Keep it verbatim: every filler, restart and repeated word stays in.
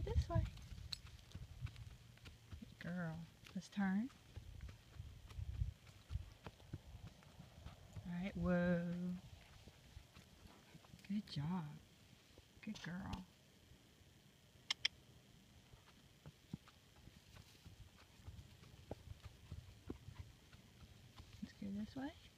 this way. Good girl. Let's turn. Alright, whoa. Good job. Good girl. Let's go this way.